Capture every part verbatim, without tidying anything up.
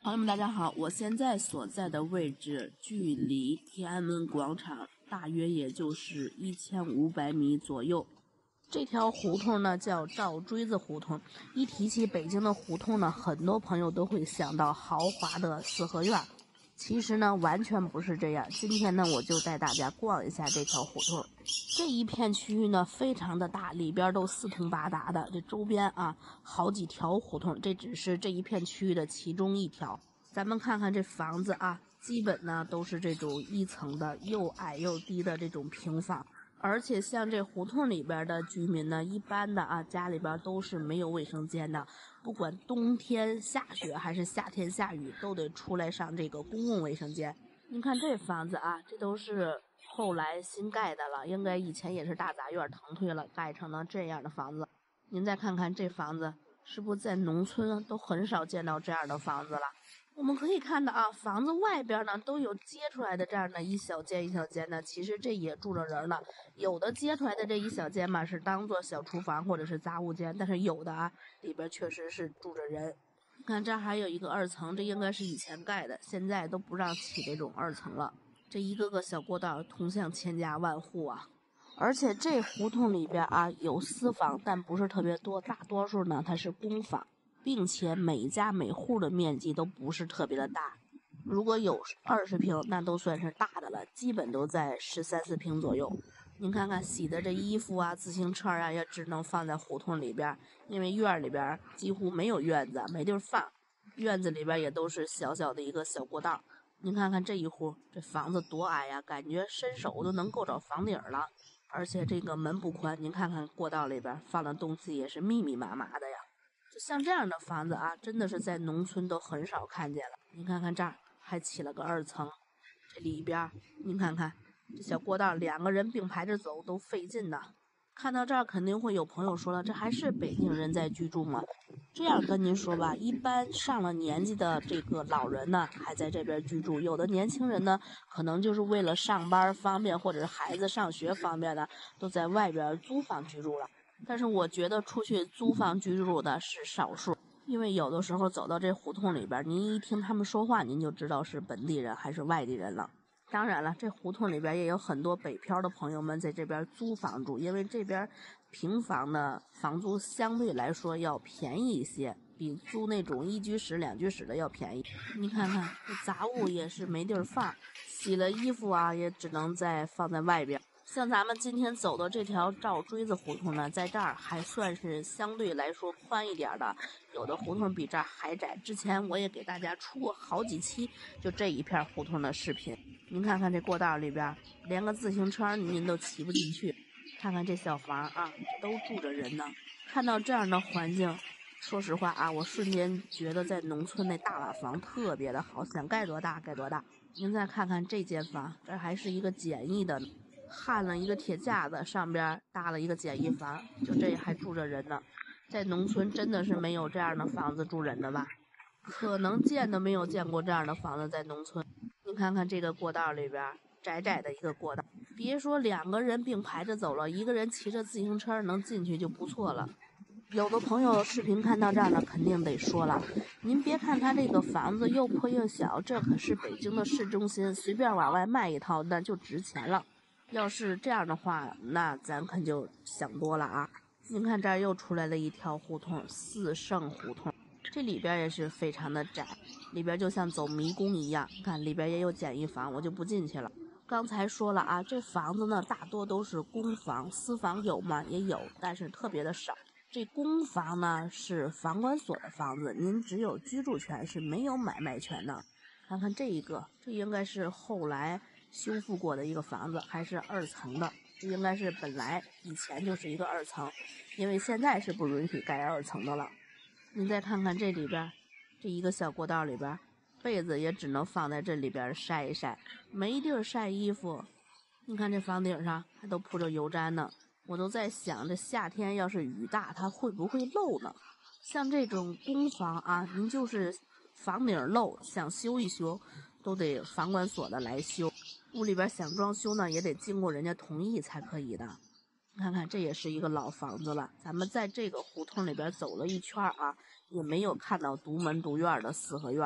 朋友们，大家好！我现在所在的位置距离天安门广场大约也就是一千五百米左右。这条胡同呢叫赵锥子胡同。一提起北京的胡同呢，很多朋友都会想到豪华的四合院。其实呢，完全不是这样。今天呢，我就带大家逛一下这条胡同。这一片区域呢，非常的大，里边都四通八达的。这周边啊，好几条胡同，这只是这一片区域的其中一条。咱们看看这房子啊，基本呢都是这种一层的，又矮又低的这种平房。而且像这胡同里边的居民呢，一般的啊，家里边都是没有卫生间的，不管冬天下雪还是夏天下雨，都得出来上这个公共卫生间。您看这房子啊，这都是后来新盖的了，应该以前也是大杂院腾退了，盖成了这样的房子。您再看看这房子，是不是在农村都很少见到这样的房子了？我们可以看到啊，房子外边呢都有接出来的这样的一小间一小间的，其实这也住着人了。有的接出来的这一小间嘛是当做小厨房或者是杂物间，但是有的啊里边确实是住着人。看这还有一个二层，这应该是以前盖的，现在都不让起这种二层了。这一个个小过道通向千家万户啊。而且这胡同里边啊有私房，但不是特别多，大多数呢它是公房。并且每家每户的面积都不是特别的大，如果有二十平，那都算是大的了，基本都在十三四平左右。您看看洗的这衣服啊、自行车啊，也只能放在胡同里边，因为院里边几乎没有院子，没地儿放。院子里边也都是小小的一个小过道。您看看这一户，这房子多矮呀，感觉伸手都能够着房顶了。而且这个门不宽，您看看过道里边放的东西也是密密麻麻的呀。就像这样的房子啊，真的是在农村都很少看见了。您看看这儿还起了个二层，这里边您看看这小过道，两个人并排着走都费劲的。看到这儿肯定会有朋友说了，这还是北京人在居住吗？这样跟您说吧，一般上了年纪的这个老人呢还在这边居住，有的年轻人呢可能就是为了上班方便或者是孩子上学方便的，都在外边租房居住了。但是我觉得出去租房居住的是少数，因为有的时候走到这胡同里边，您一听他们说话，您就知道是本地人还是外地人了。当然了，这胡同里边也有很多北漂的朋友们在这边租房住，因为这边平房的房租相对来说要便宜一些，比租那种一居室两居室的要便宜。你看看这杂物也是没地儿放，洗了衣服啊也只能再放在外边。像咱们今天走的这条赵锥子胡同呢，在这儿还算是相对来说宽一点的，有的胡同比这儿还窄。之前我也给大家出过好几期就这一片胡同的视频。您看看这过道里边，连个自行车您都骑不进去。看看这小房啊，都住着人呢。看到这样的环境，说实话啊，我瞬间觉得在农村那大瓦房特别的好，想盖多大盖多大。您再看看这间房，这还是一个简易的。焊了一个铁架子，上边搭了一个简易房，就这还住着人呢。在农村真的是没有这样的房子住人的吧？可能见都没有见过这样的房子在农村。你看看这个过道里边，窄窄的一个过道，别说两个人并排着走了，一个人骑着自行车能进去就不错了。有的朋友视频看到这儿呢，肯定得说了，您别看他这个房子又破又小，这可是北京的市中心，随便往外卖一套那就值钱了。要是这样的话，那咱可就想多了啊！您看这儿又出来了一条胡同，四圣胡同，这里边也是非常的窄，里边就像走迷宫一样。看里边也有简易房，我就不进去了。刚才说了啊，这房子呢大多都是公房，私房有吗？也有，但是特别的少。这公房呢是房管所的房子，您只有居住权，是没有买卖权的。看看这一个，这应该是后来修复过的一个房子，还是二层的，这应该是本来以前就是一个二层，因为现在是不允许盖二层的了。您再看看这里边，这一个小过道里边，被子也只能放在这里边晒一晒，没地儿晒衣服。你看这房顶上还都铺着油毡呢，我都在想，这夏天要是雨大，它会不会漏呢？像这种公房啊，您就是房顶漏，想修一修，都得房管所的来修。屋里边想装修呢，也得经过人家同意才可以的。看看这也是一个老房子了，咱们在这个胡同里边走了一圈啊，也没有看到独门独院的四合院。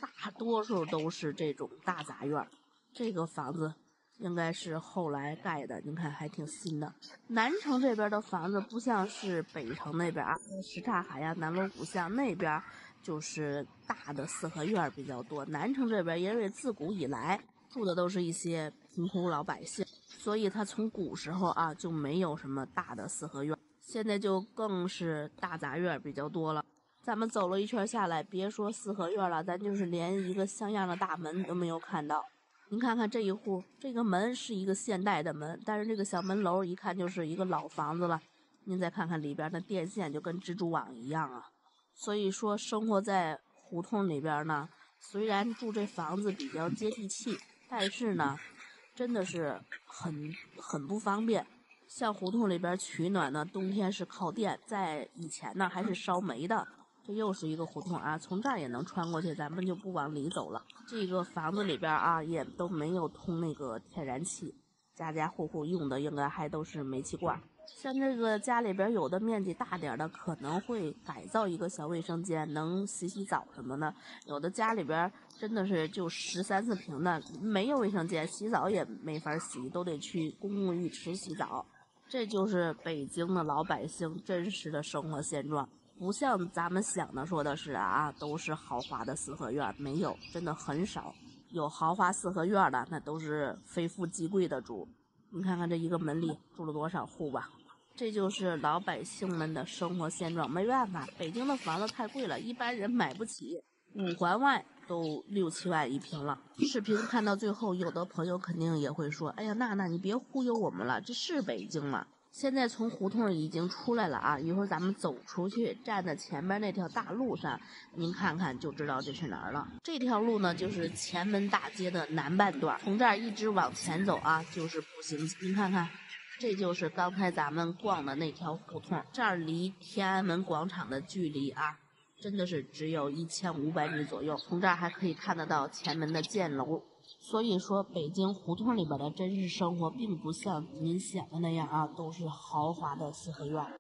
大多数都是这种大杂院。这个房子应该是后来盖的，您看还挺新的。南城这边的房子不像是北城那边啊，什刹海呀、南锣鼓巷那边就是大的四合院比较多。南城这边因为自古以来住的都是一些贫苦老百姓，所以他从古时候啊就没有什么大的四合院，现在就更是大杂院比较多了。咱们走了一圈下来，别说四合院了，咱就是连一个像样的大门都没有看到。您看看这一户，这个门是一个现代的门，但是这个小门楼一看就是一个老房子了。您再看看里边的电线就跟蜘蛛网一样啊。所以说生活在胡同里边呢，虽然住这房子比较接地气，但是呢真的是很很不方便。像胡同里边取暖呢，冬天是靠电，在以前呢还是烧煤的。这又是一个胡同啊，从这儿也能穿过去，咱们就不往里走了。这个房子里边啊，也都没有通那个天然气，家家户户用的应该还都是煤气罐。像这个家里边有的面积大点的，可能会改造一个小卫生间，能洗洗澡什么的。有的家里边真的是就十三四平的，没有卫生间，洗澡也没法洗，都得去公共浴池洗澡。这就是北京的老百姓真实的生活现状。不像咱们想的说的是啊，都是豪华的四合院，没有，真的很少。有豪华四合院的，那都是非富即贵的主。你看看这一个门里住了多少户吧，这就是老百姓们的生活现状。没办法，北京的房子太贵了，一般人买不起，五环外都六七万一平了。视频看到最后，有的朋友肯定也会说，哎呀，娜娜你别忽悠我们了，这是北京吗？现在从胡同已经出来了啊，一会儿咱们走出去，站在前面那条大路上，您看看就知道这是哪儿了。这条路呢，就是前门大街的南半段，从这儿一直往前走啊，就是步行。您看看，这就是刚才咱们逛的那条胡同，这儿离天安门广场的距离啊，真的是只有一千五百米左右。从这儿还可以看得到前门的箭楼。所以说北京胡同里边的真实生活并不像您想的那样啊，都是豪华的四合院。